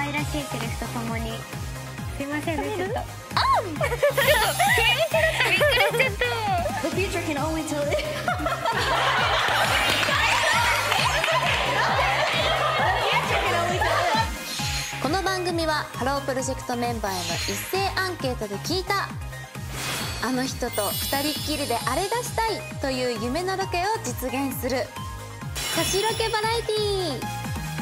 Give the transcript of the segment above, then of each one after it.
愛らしいセリフとともに、すいませんね、ちょっと。 The future can only tell it. この番組はハロープロジェクトメンバーへの一斉アンケートで聞いたあの人と二人っきりであれ出したいという夢のロケを実現する差しロケバラエティー。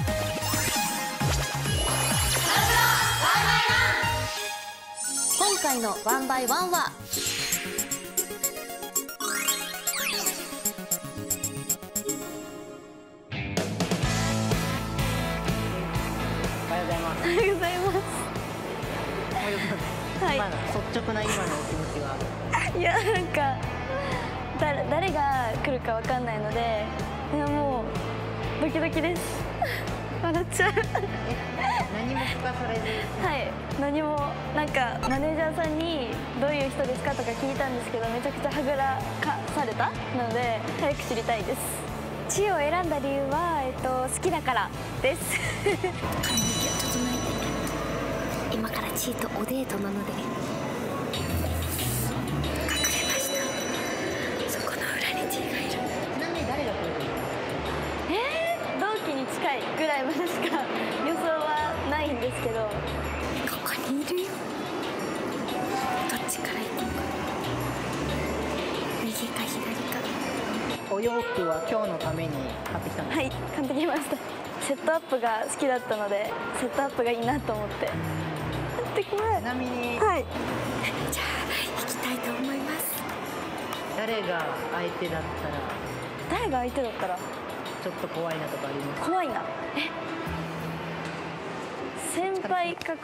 今回のワンバイワンはおはようございます。 おはようございます。はい。 今の率直な今のお気持ちは。 いや、なんか誰が来るかわかんないので、いやもうドキドキです。笑っちゃう。 何も聞かされず。 はい。何もなんかマネージャーさんにどういう人ですかとか聞いたんですけど、めちゃくちゃはぐらかされたので早く知りたいです。 チーを選んだ理由は、好きだからです。 髪の毛を整えて、今からチーとおデートなので隠れました。そこの裏にチーがいる。 ちなみに誰が来る？ 同期に近いぐらいまでしか予想はないんですけど、 ここにいるよ。どっちから行こうか。右か左か。 お洋服は今日のために買ってきたんです。 はい、買ってきました。セットアップが好きだったので、セットアップがいいなと思って買ってきまちす。 なみにはい。 じゃあ行きたいと思います。 誰が相手だったら誰が相手だったらちょっと怖いなとかありますか？ 怖いな。先輩か。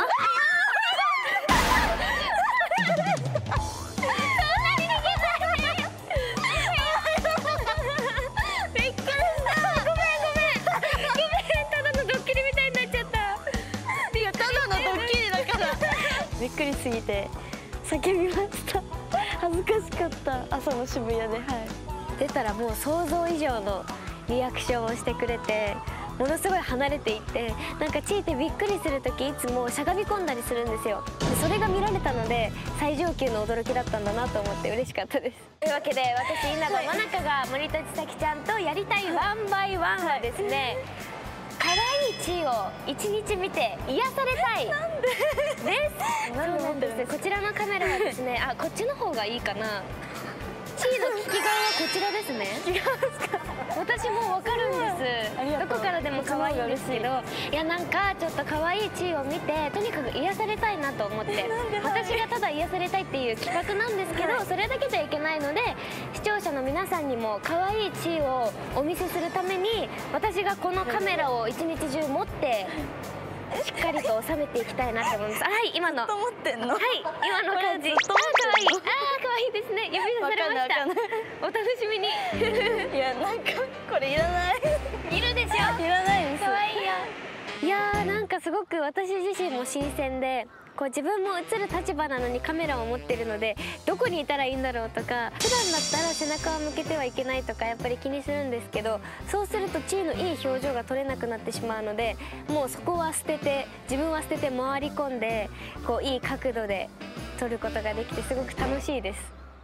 びっくりすぎて叫びました。恥ずかしかった。朝の渋谷で、はい。 出たらもう想像以上のリアクションをしてくれて、ものすごい離れていって、なんかチーってびっくりする時いつもしゃがみ込んだりするんですよ。でそれが見られたので最上級の驚きだったんだなと思って嬉しかったです。というわけで、私稲葉真中が森戸千咲ちゃんとやりたいワンバイワンはですね、可愛いチーを一日見て癒されたいです。そうなんです。こちらのカメラはですね、こっちの方がいいかな。チーの利き顔はこちらですね。私もわかるんです。どこからでも可愛いんですけど、いやなんかちょっと可愛いチーを見て、とにかく癒されたいなと思って、私がただ癒されたいっていう企画なんですけど、それだけじゃいけないので、視聴者の皆さんにも可愛いチーをお見せするために、私がこのカメラを一日中持ってしっかりと収めていきたいなと思います。はい、今の。 と思ってんの。 はい、今の感じ。可愛い。可愛いですね。指さされました。お楽しみに。 いや、なんかこれいらない。 いるでしょ。 いらないです。 可愛いよ。いやー、なんかすごく私自身も新鮮で、こう自分も映る立場なのにカメラを持ってるので、どこにいたらいいんだろうとか、普段だったら背中を向けてはいけないとかやっぱり気にするんですけど、そうするとチーのいい表情が撮れなくなってしまうので、もうそこは捨てて、自分は捨てて回り込んで、こういい角度で撮ることができてすごく楽しいです。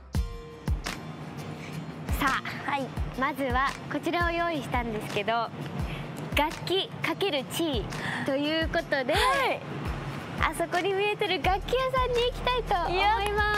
さあ、はい、まずはこちらを用意したんですけど、楽器×チーということで、あそこに見えてる楽器屋さんに行きたいと思います。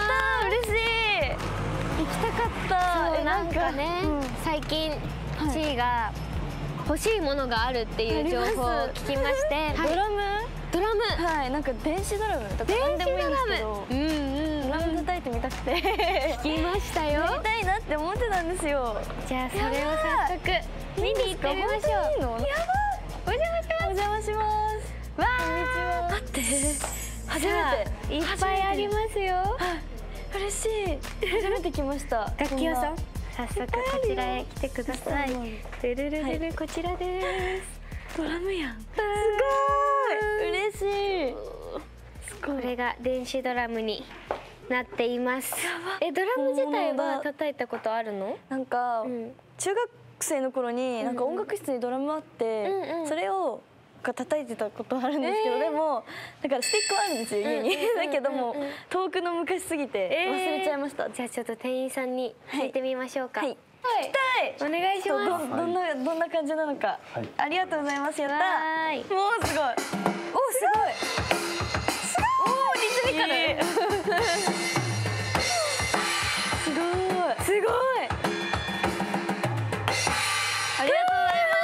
嬉しい。行きたかった。 そう、なんかね、最近チーが欲しいものがあるっていう情報を聞きまして、 ドラム。 ドラム。 はい、なんか電子ドラムとか何でもいいんですけど、ドラム叩いてみたくて聞きましたよ。 やりたいなって思ってたんですよ。 じゃあそれを早速見に行ってみましょう。 いいの？やばい。 お邪魔します。 お邪魔します。 わこんにちは。待って。初めて。 いっぱいありますよ。 嬉しい。初めて来ました。 楽器屋さん。早速こちらへ来てください。ルルルルル、こちらです。 ドラムやん。すごい。嬉しい。 これが電子ドラムになっています。ドラム自体は叩いたことあるの？ なんか中学生の頃になんか音楽室にドラムあって、それをか叩いてたことあるんですけど、でもだからスティックはあるんですよ家に。だけども遠くの昔すぎて忘れちゃいました。 じゃあちょっと店員さんに聞いてみましょうか。 はい、聞きたい。 お願いします。 どんな感じなのか。ありがとうございます。やった。もうすごい。お、すごい。お、リズミカル。すごい。すごい。ありがとうございます。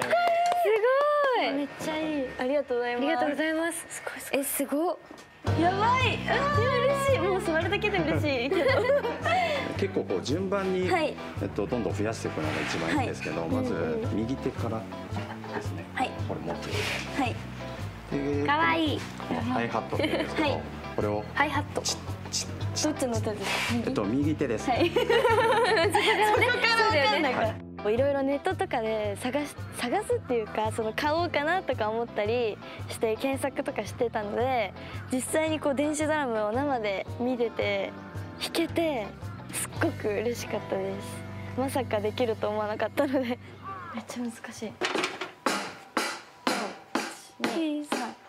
すごい。めっちゃいい。ありがとうございます。 ありがとうございます。すごい。 やばい。嬉しい。もう座るだけで嬉しいけど。 結構こう順番に、どんどん増やしていくのが一番いいんですけど、まず右手からですね。はい。これ持ってください。はい。 かわいい。 ハイハットって言うんですけど、これをハイハット。 どっちの手ですか？ 右手です。 はい。そこから分かんないから。いろいろネットとかで探すっていうか、その買おうかなとか思ったりして検索とかしてたので、実際にこう電子ドラムを生で見てて弾けてすっごく嬉しかったです。まさかできると思わなかったのでめっちゃ難しい。2、3、4、1、2、3。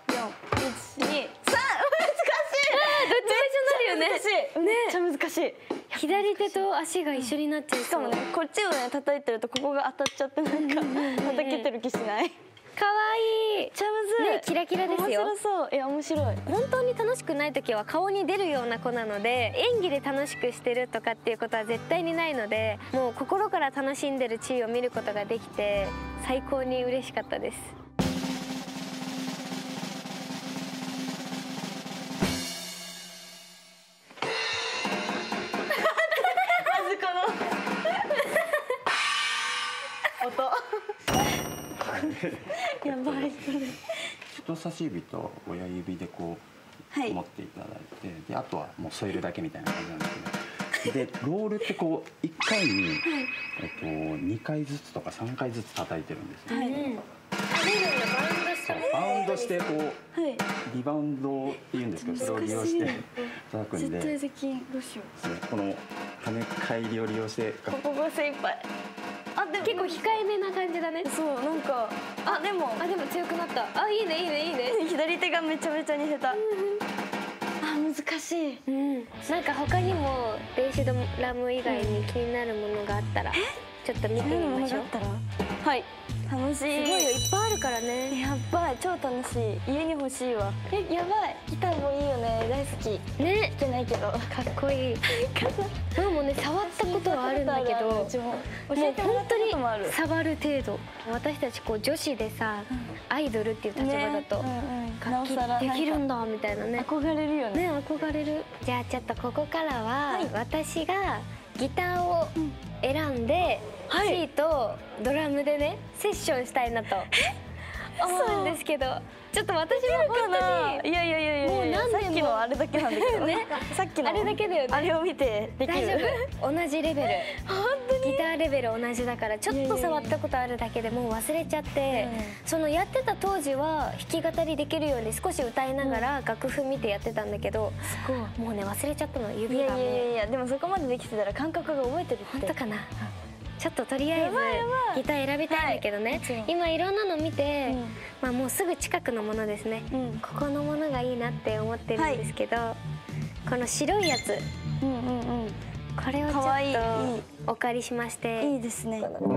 めっちゃ難しい。 左手と足が一緒になっちゃう。 しかもね、こっちをね叩いてるとここが当たっちゃってなんか叩けてる気しない。 可愛い。 めっちゃむずい。 ね、キラキラですよ。 面白そう。いや面白い。 本当に楽しくない時は顔に出るような子なので、演技で楽しくしてるとかっていうことは絶対にないので、もう心から楽しんでる地位を見ることができて最高に嬉しかったです。 やばい。 人差し指と親指でこう持っていただいて、であとはもう添えるだけみたいな感じなんですけど、でロールってこう1回に2回ずつとか3回ずつ叩いてるんですよ。バウンドしてこうリバウンドっていうんですけど、それを利用して叩くんで、 絶対できん。どうしよう。 この跳ね返りを利用してここが精一杯。 でも結構控えめな感じだね。 そうなんかでも強くなった。いいねいいねいいね。 左手がめちゃめちゃ似せた。難しい。 なんか他にも電子ドラム以外に気になるものがあったらちょっと見てみましょう。 はい。楽しい。すごいよ、 いっぱいあるからね。 やばい、超楽しい。家に欲しいわ。やばい。ギターもいいよね、大好き。ね、弾けないけどかっこいい。ママもね、触ったことはあるんだけど、もう本当に触る程度。私たちこう女子でさ、アイドルっていう立場だと楽器できるんだみたいなね。憧れるよね。 憧れる。じゃあちょっとここからは私がギターを選んで、シーとドラムでねセッションしたいなと思うんですけど、ちょっと私も本当にいやもう何年もさっきのあれだけなんだけどね。さっきのあれだけだよね。 あれを見てできる。 大丈夫。同じレベル。本当にギターレベル同じだから、ちょっと触ったことあるだけでもう忘れちゃって、そのやってた当時は弾き語りできるように少し歌いながら楽譜見てやってたんだけど、もうね忘れちゃったの、指がね。 いやでもそこまでできてたら感覚が覚えてるって。 本当かな。ちょっととりあえずギター選びたいんだけどね、今いろんなの見て、もうすぐ近くのものですね、ここのものがいいなって思ってるんですけど、この白いやつ、これをちょっとお借りしまして。 いいですね。すごい。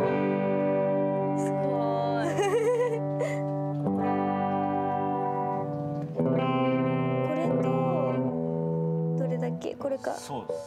これとどれだっけ？これか。 そうです。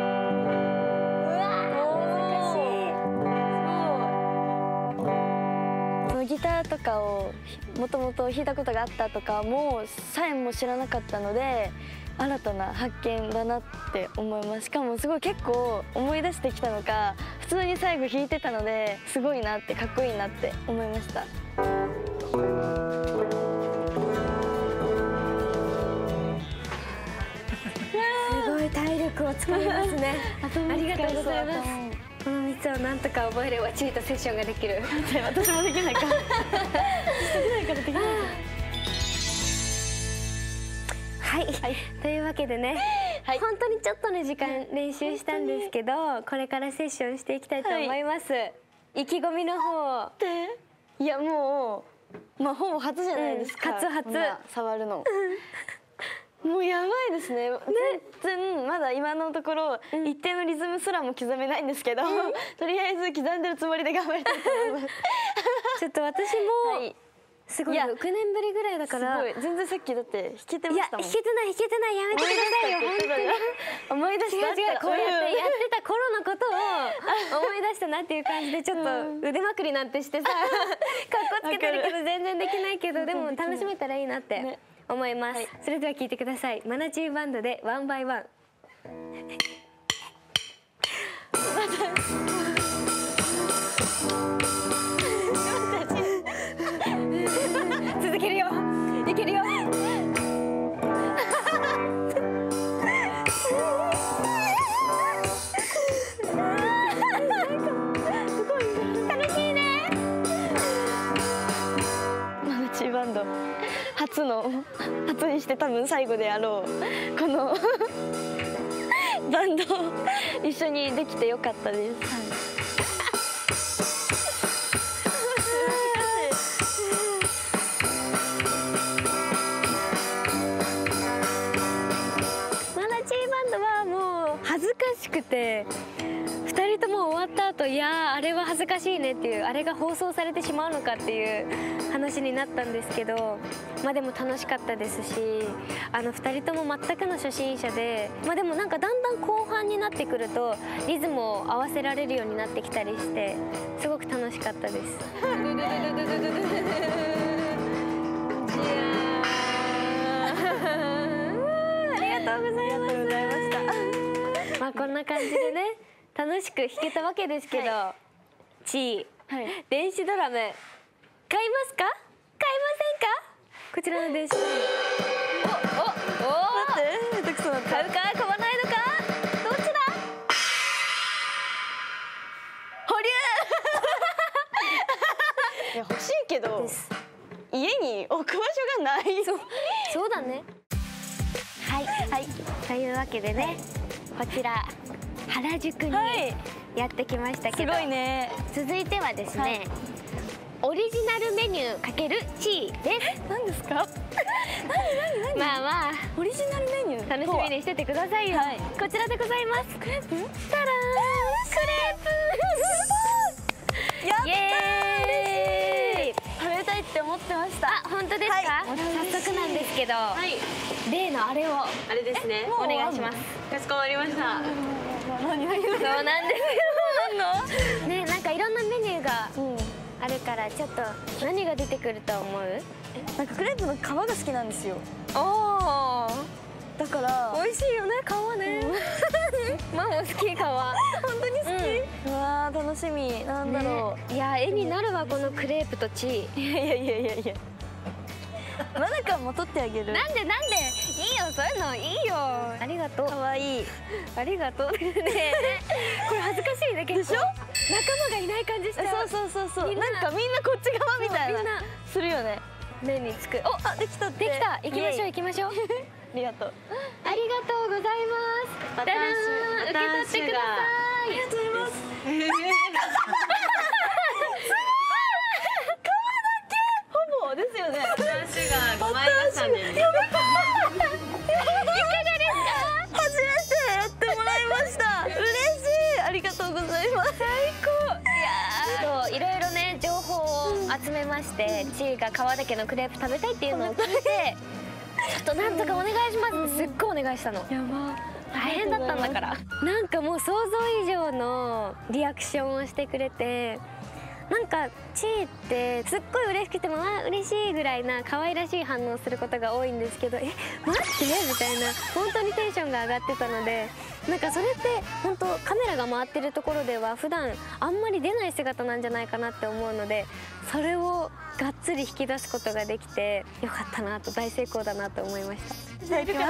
ギターとかをもともと弾いたことがあったとかもさえも知らなかったので、新たな発見だなって思います。しかもすごい結構思い出してきたのか、普通に最後弾いてたので、すごいなって、かっこいいなって思いました。 すごい体力を使いますね。ありがとうございます。この3つをなんとか覚えればチーとセッションができる。 私もできないから。できない。 はい、というわけでね、本当にちょっとの時間練習したんですけど、これからセッションしていきたいと思います。意気込みの方。 いやもうまあほぼ初じゃないですか、 初こんな触るのもうやばいですね。全然まだ今のところ一定のリズムすらも刻めないんですけど、とりあえず刻んでるつもりで頑張りたいと思います。 ちょっと私も、はい、すごい6年ぶりぐらいだから、 すごい全然さっきだって弾けてましたもん。 いや弾けてないやめてくださいよ本当に。 思い出した。 違うこうやってやってた頃のことを思い出したなっていう感じで、ちょっと腕まくりなんてしてさ、かっこつけてるけど全然できないけど、でも楽しめたらいいなって思います、はい、それでは聴いてください。マナチューバンドでワンバイワン。続けるよ、いけるよ。楽しいね。 マナチューバンド初にして多分最後であろうこのバンド一緒にできてよかったです。 恥ずかしくて2人とも終わった後、いやあれは恥ずかしいねっていう、あれが放送されてしまうのかっていう話になったんですけど、まあでも楽しかったですし、2人とも全くの初心者で、まあでもなんかだんだん後半になってくるとリズムを合わせられるようになってきたりして、すごく楽しかったです。ありがとうございます。まあこんな感じでね、楽しく弾けたわけですけど、はい、ちー、はい、電子ドラム買いますか？買いませんか？こちらの電子ドラム。 待って、下手くそだった。 買うか買わないのか？どっちだ？保留。 いや欲しいけど家に置く場所がない。 そうだね。はいはい、というわけでね、こちら原宿にやってきましたけど、 すごいね。 続いてはですね、オリジナルメニュー×チーです。 何ですか？何？ まあまあオリジナルメニュー楽しみにしててくださいよ。はい、こちらでございます。クレープ？たらーん、クレープ。やったー、イエーイ。 食べたいって思ってました。 あ、本当ですか？はい、早速なんですけど、はい、例のあれをあれですね。 お願いします。 かしこまりました。 そうなんですよ。ね、なんかいろんなメニューがあるから、ちょっと何が出てくると思う？ なんかクレープの皮が好きなんですよ。 おー、 だから美味しいよね、皮ね。ママ好き、皮。本当に好き？うわー、楽しみ。なんだろう。いや、絵になるわ、このクレープとチー。 いや。マナカも取ってあげる。 なんでいいよ、そういうのいいよ。ありがとう。 可愛い。 ありがとう。ね、これ恥ずかしいね、結構。でしょ？仲間がいない感じしちゃう。 そう。なんかみんなこっち側みたいな。みんなするよね。 目につく。 お、あ、できたって。 できた。行きましょう。 ありがとう。 ありがとうございます。 バター受け取ってください。 ありがとうございます。ほぼですよね。バターシュガー5枚出したんだよね。いかがですか？初めてやってもらいました。嬉しい。ありがとうございます。最高。いや、いろいろね、情報を集めまして、ちーが川岳のクレープ食べたいっていうのを聞いて、ちょっとなんとかお願いしますってすっごいお願いしたの。やば。大変だったんだから。なんかもう想像以上のリアクションをしてくれて、なんかちーってすっごい嬉しくても嬉しいぐらいな可愛らしい反応することが多いんですけど、待ってみたいな、本当にテンションが上がってたので、なんかそれって本当カメラが回ってるところでは普段あんまり出ない姿なんじゃないかなって思うので、それをがっつり引き出すことができてよかったなと、大成功だなと思いました。 いただきます。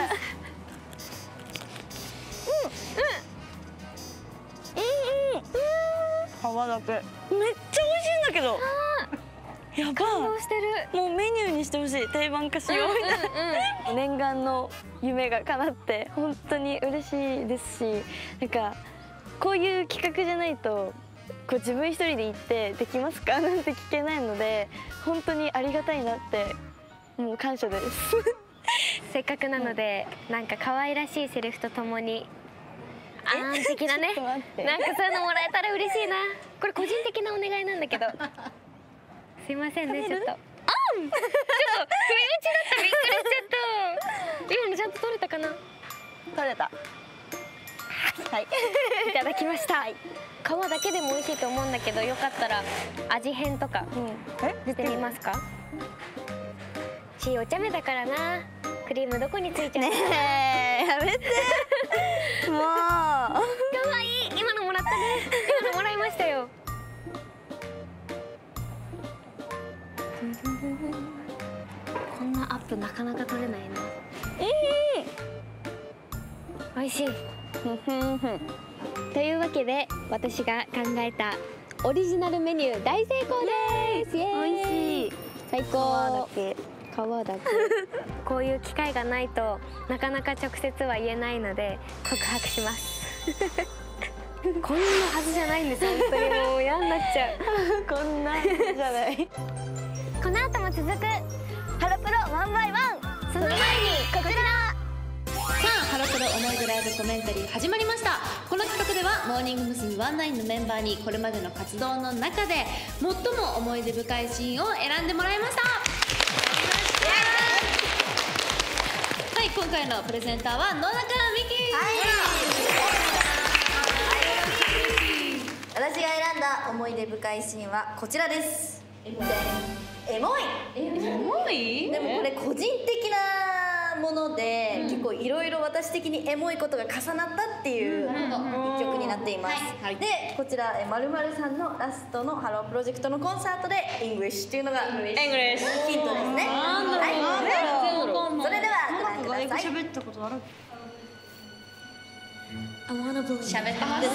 皮だけめっちゃ美味しいんだけど。やばい。 感動してる。 もうメニューにしてほしい。定番化しようみたいな。念願の夢が叶って本当に嬉しいですし、なんかこういう企画じゃないとこう自分一人で行ってできますかなんて聞けないので、本当にありがたいなってもう感謝です。 せっかくなのでなんか可愛らしいセリフとともに的なね、なんかそういうのもらえたら嬉しいな。これ個人的なお願いなんだけど。すいませんね、ちょっと。ちょっと不意打ちだった。びっくりしちゃった。今のちゃんと取れたかな。 取れた。はい、 いただきました。皮だけでも美味しいと思うんだけど、よかったら味変とかしてみますか。お茶目だからな。クリームどこについちゃうの？ ねえ、やめて。もう。 可愛い。今のもらったね。今のもらいましたよ。こんなアップなかなか取れないな。美味しい。というわけで私が考えたオリジナルメニュー大成功です。イエーイ。美味しい。最高。皮だけこういう機会がないとなかなか直接は言えないので告白します。こんなはずじゃないんです。本当にもう嫌になっちゃう。 こんなはずじゃない。 この後も続くハロプロワンバイワン。その前にこちら。 さあハロプロ思い出ライブコメンタリー始まりました。この企画ではモーニング娘。19のメンバーにこれまでの活動の中で最も思い出深いシーンを選んでもらいました。はい、今回のプレゼンターは野中美希。 私が選んだ思い出深いシーンはこちらです。エモい。エモい？でもこれ個人的なもので、結構いろいろ私的にエモいことが重なったっていう一曲になっています。で、こちら〇〇さんのラストのハロープロジェクトのコンサートでイングリッシュっていうのがヒントですね。それではご覧ください。 喋ったことある？ 喋ってます。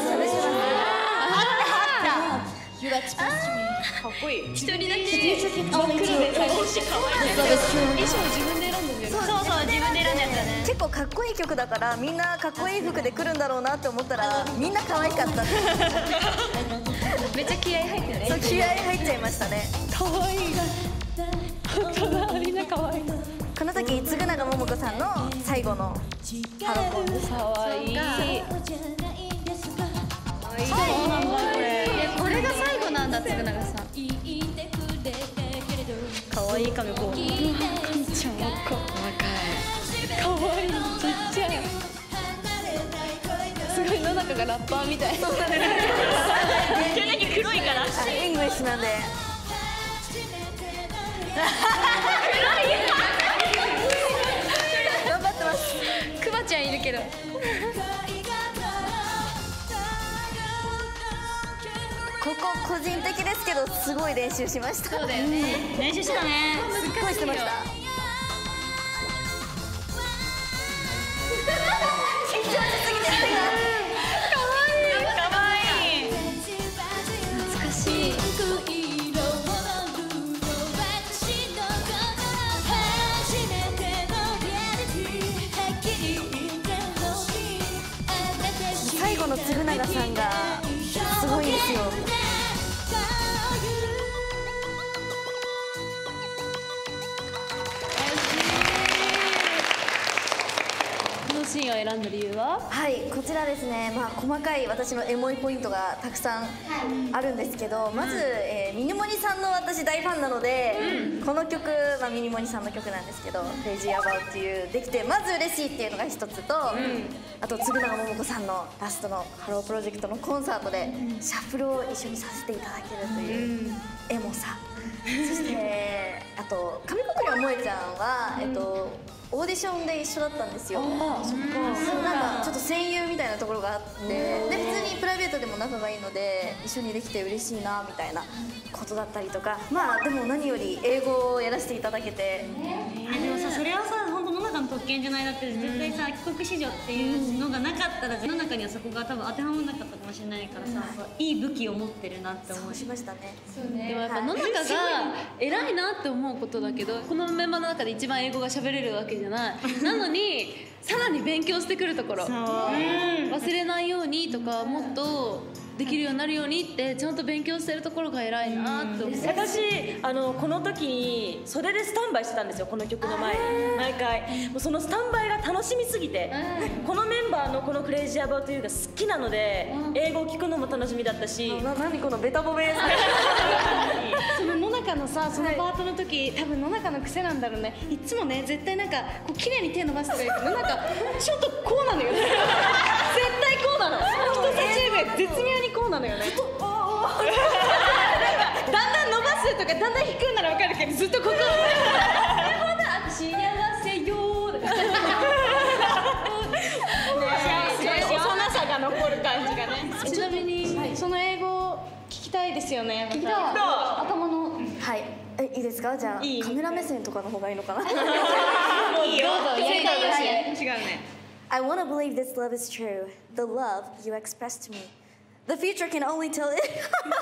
You got supposed to be かっこいい。一人だけ来るで最初して可愛い。衣装自分で選んでるよね。そう自分で選んだやつだね。 結構かっこいい曲だからみんなかっこいい服で来るんだろうなって思ったらみんな可愛かった。 めっちゃ気合入ってるね。 そう気合入っちゃいましたね。 可愛いが。本当だ、みんな可愛い。 この時嗣永桃子さんの最後のハロコンです。 可愛い。 これが最後なんだ嗣永さん。 可愛い髪こう。ちゃん若い。可愛い。ちっちゃい。すごい野中がラッパーみたい。そうだね。手だけ黒いから。 イングリッシュなんで。頑張ってます。 クマちゃんいるけど。 ここ個人的ですけどすごい練習しました。 そうだよね。練習したね。 すっごいしてました。緊張しすぎて可愛い。懐かしい。 最後の嗣永さんがすごいんですよ。 このシーンを選んだ理由は？ はい、こちらですね、細かい私のエモいポイントがたくさんあるんですけど、まず、ミニモニさんの私大ファンなので、この曲、ミニモニさんの曲なんですけど「レジアバウ」っていうできてまず嬉しいっていうのが一つと、あと嗣永桃子さんのラストのハロープロジェクトのコンサートでシャッフルを一緒にさせていただけるというエモさ、そしてあと上國料萌ちゃんは、オーディションで一緒だったんですよ。なんかちょっと戦友みたいなところがあって、で普通にプライベートでも仲がいいので一緒にできて嬉しいなみたいなことだったりとか、でも何より英語をやらせていただけて、 でもさ、それはさ、本当野中の特権じゃない。だって絶対さ、帰国子女っていうのがなかったら野中にはそこが多分当てはまらなかったかもしれないからさ、いい武器を持ってるなって思う。 そうしましたね。 でもやっぱ野中が偉いなって思うことだけど、このメンバーの中で一番英語が喋れるわけじゃない。なのにさらに勉強してくるところ、忘れないようにとか、もっとできるようになるようにってちゃんと勉強してるところが偉いなって思う。 私この時に袖でスタンバイしてたんですよ、この曲の前に毎回。もうそのスタンバイが楽しみすぎて、このメンバーのこのクレイジーアバウトユーが好きなので、英語を聞くのも楽しみだったし。 何このベタボベその野中のさ、そのパートの時、多分野中の癖なんだろうね。いつもね、絶対なんかこう綺麗に手伸ばしてくれるけど、野中ちょっとこうなのよね。絶対こうなの。人差し指絶妙にこうなのよね。だんだん伸ばすとかだんだん引くんならわかるけど、ずっとここ。幸せよー。幼さが残る感じがね。ちなみにその英語聞きたいですよね。聞きたい。頭の。 はい。いいですか？じゃあカメラ目線とかの方がいいのかな。 いいよ。やりたいよし。違うね。 I wanna believe this love is true. The love you express to me. The future can only tell it.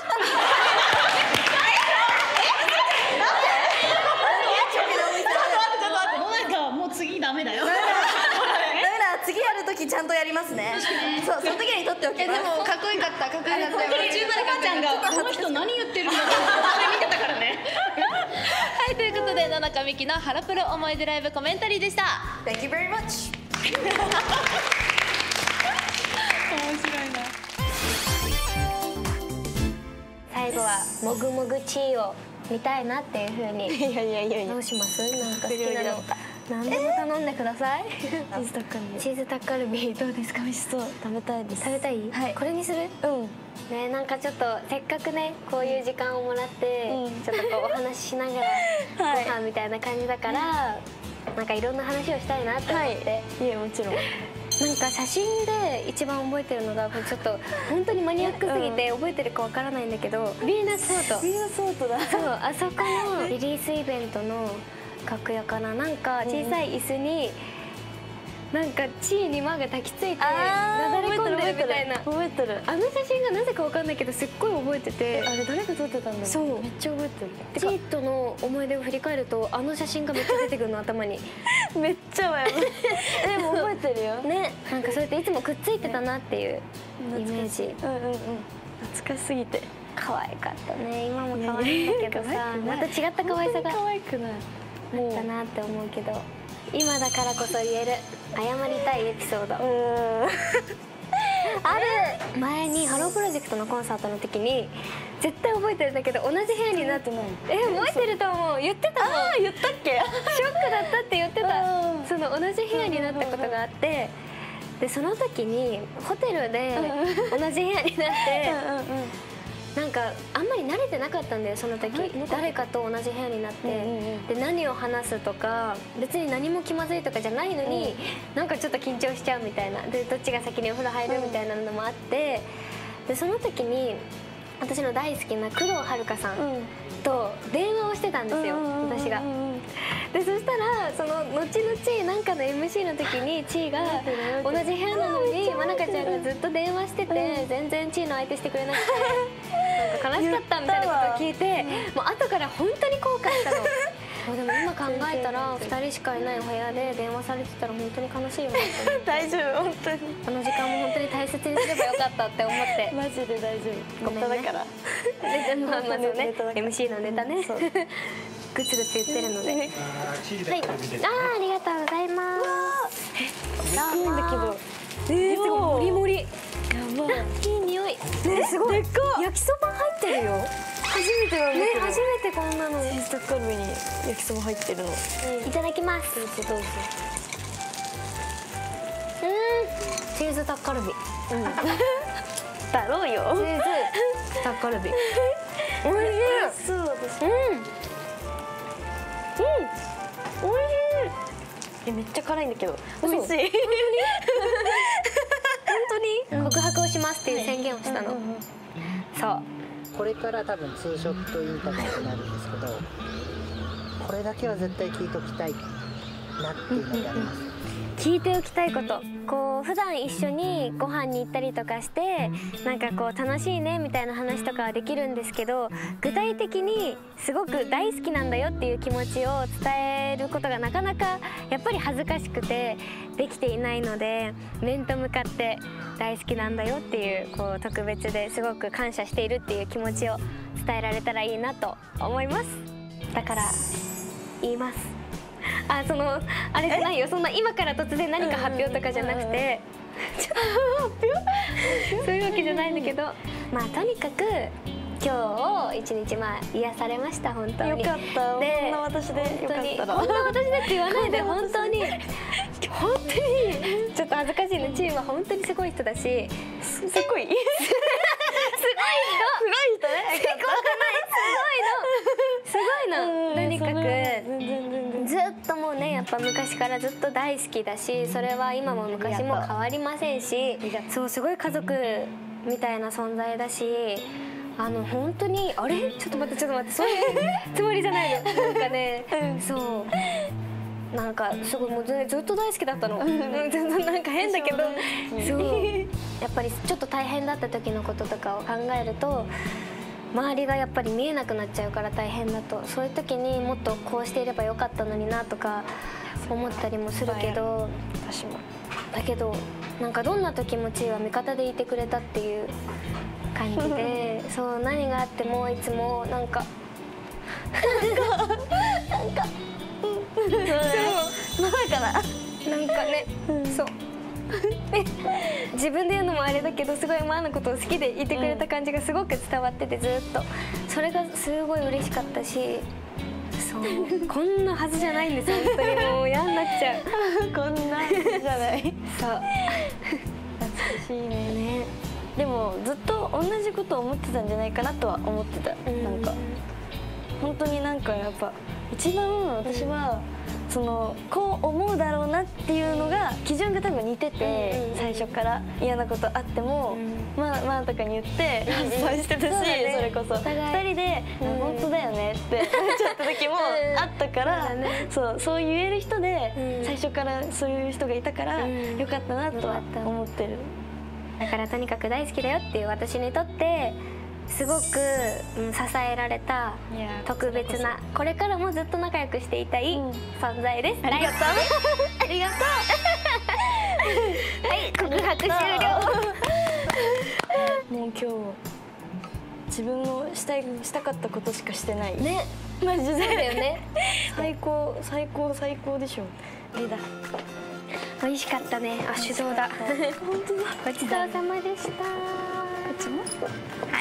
もう次ダメだよ。 ダメだ、次やるときちゃんとやりますね。そう、その時に撮っておきます。 でもかっこよかった、かっこよかった。 中村母ちゃんがこの人何言ってるんだろうって見てたからね。 はい、ということで野中美希のハロプロ思い出ライブコメンタリーでした。 Thank you very much. 面白いな。 最後はもぐもぐチーを見たいなっていう風に。どうします？なんか好きなの何でも頼んでください。チーズタッカルビどうですか？美味しそう。食べたいです。食べたい？はい。これにする？ね、なんかちょっとせっかくねこういう時間をもらって、ちょっとこうお話ししながらご飯みたいな感じだから、なんかいろんな話をしたいなって思って。いえ、もちろん。なんか写真で一番覚えてるのが、ちょっと本当にマニアックすぎて覚えてるかわからないんだけど、ヴィーナスフォート。ヴィーナスフォートだ。そう、あそこのリリースイベントの楽屋かな、なんか小さい椅子になんか地位にマが抱きついてなだれ込んでるみたいな。覚えてる。あの写真がなぜかわかんないけどすっごい覚えてて。あれ誰が撮ってたんだろう。そう、めっちゃ覚えてる。チーとの思い出を振り返るとあの写真がめっちゃ出てくるの頭に。めっちゃでも覚えてるよね。なんかそうやっていつもくっついてたなっていうイメージ。懐かしすぎて可愛かったね。今も可愛いんだけどさ、また違った可愛さが可愛くないあったなって思うけど、今だからこそ言える謝りたいエピソードある。前にハロープロジェクトのコンサートの時に絶対覚えてるんだけど、同じ部屋になってない。覚えてると思う。言ってたもん。言ったっけ？ショックだったって言ってた。その同じ部屋になったことがあって、でその時にホテルで同じ部屋になってなんかあんまり慣れてなかったんだよ、その時。誰かと同じ部屋になって、で何を話すとか別に何も気まずいとかじゃないのに、なんかちょっと緊張しちゃうみたいな。でどっちが先にお風呂入るみたいなのもあって、でその時に私の大好きな工藤遥さんと電話をしてたんですよ、私が。でそしたらその後々なんかの MC の時にチーが同じ部屋なのにまなかちゃんがずっと電話してて、全然チーの相手してくれなくてなんか悲しかったみたいなことを聞いて、もう後から本当に後悔したの。でも今考えたら2人しかいないお部屋で電話されてたら本当に悲しいよねって思って。大丈夫、本当にこの時間も本当に大切にすればよかったって思って。マジで大丈夫。ごめんね。だからでもね、MC のネタねグツグツ言ってるので。はい、ありがとうございます。すごいんだけど、すごいモリモリ。やばい、いい匂い。すごい、焼きそば入ってるよ。初めてなんだけど。初めてこんなの。チーズタッカルビに焼きそば入ってるの。いただきます。どうぞどうぞ。チーズタッカルビ。だろうよ。チーズタッカルビ。おいしい。そうです。おいしい。めっちゃ辛いんだけど。おいしい。本当に告白をしますっていう宣言をしたの。そう。 これから多分ツーショットインタビューになるんですけど、これだけは絶対聞いときたいなっていうのがあります。 聞いておきたいこと、こう普段一緒にご飯に行ったりとかしてなんかこう楽しいねみたいな話とかはできるんですけど、具体的にすごく大好きなんだよっていう気持ちを伝えることがなかなかやっぱり恥ずかしくてできていないので、面と向かって大好きなんだよっていうこう特別ですごく感謝しているっていう気持ちを伝えられたらいいなと思います。だから言います。あれじゃないよ、そんな今から突然何か発表とかじゃなくてそういうわけじゃないんだけど、まあとにかく今日一日癒されました。本当によかった。 でこんな私でよかったら、 こんな私でって言わないで本当にちょっと恥ずかしいね。チームは本当にすごい人だし、すごいすごい人、すごいのとにかくずっともうね、やっぱ昔からずっと大好きだし、それは今も昔も変わりませんし、そうすごい家族みたいな存在だし、本当にあれちょっと待ってそういうつもりじゃないの。なんかね、そうなんかすごいもうずっと大好きだったの。なんか変だけど、そうやっぱりちょっと大変だった時のこととかを考えると、周りがやっぱり見えなくなっちゃうから大変だと、そういう時にもっとこうしていればよかったのになとか思ったりもするけど、 私もだけどなんかどんな時もチーは味方でいてくれたっていう感じでそう何があってもいつもなんかそうまだかな、なんかね、そう自分で言うのもあれだけど、すごいマーのことを好きでいてくれた感じがすごく伝わってて、ずっとそれがすごい嬉しかったし、そうこんなはずじゃないんです本当に。もう嫌になっちゃうこんなはずじゃない。 そう懐かしいね。でもずっと同じことを思ってたんじゃないかなとは思ってた。なんか本当になんかやっぱ一番私はこう思うだろうなっていうのが基準が多分似てて、最初から嫌なことあってもまあとかに言って発散してたし、それこそ2人で本当だよねって言っちゃった時もあったから、そう言える人で最初からそういう人がいたからよかったなとは思ってる。 だからとにかく大好きだよっていう私にとってすごく支えられた特別な、これからもずっと仲良くしていたい存在です。 ありがとうありがとうはい告白終了。 もう今日自分のしたかったことしかしてないね。 マジでそうだよね。 最高でしょ。あれだ、 美味しかったね。あ、手動だ。 本当だ。 ごちそうさまでした。 こっちもはい、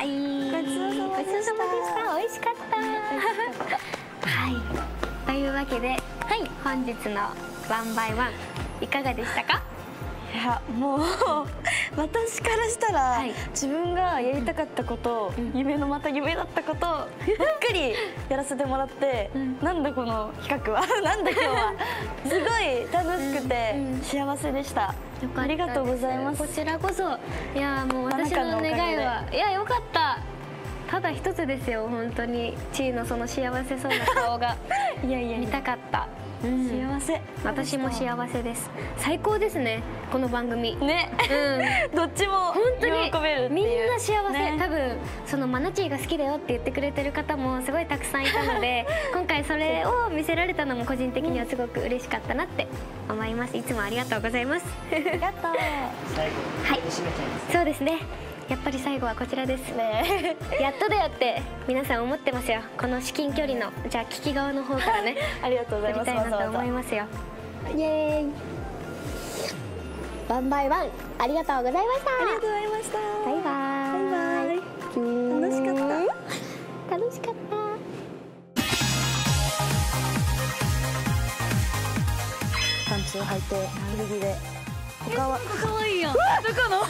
ごちそうさまでした。美味しかったはい、というわけで、本日のワンバイワンいかがでしたか？ いやもう私からしたら、自分がやりたかったこと、夢のまた夢だったことばっかりやらせてもらって、なんだこの企画はなんだ今日はすごい楽しくて幸せでした。ありがとうございます。 こちらこそ。いやもう私の願いは、いやよかった。ただ一つですよ、本当にチーのその幸せそうな顔がいや見たかった。 幸せ。 私も幸せです。最高ですね、この番組ね。どっちも本当に喜べるっていう、 みんな幸せ。多分そのマナチーが好きだよって言ってくれてる方もすごいたくさんいたので今回それを見せられたのも個人的にはすごく嬉しかったなって思います。いつもありがとうございます。 ありがとう。 最後に締めちゃいます。 そうですね、やっぱり最後はこちらですね。やっとだよって皆さん思ってますよ。この至近距離の、じゃあ聞き側の方からねありがとうございます。 やりたいなと思いますよ。イエーイ。ワンバイワンありがとうございました。 ありがとうございました。 バイバイ。 バイバイ。楽しかった。 楽しかった。 パンツを履いて古着で他は可愛いやん。 どこの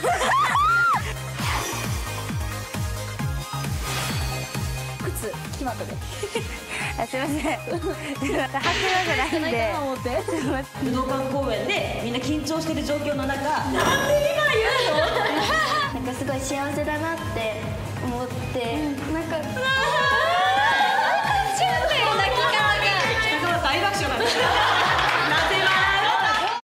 靴決まったですいません履くわけないんで武道館公演でみんな緊張してる状況の中、なんで今言うの？ なんかすごい幸せだなって思って、なんか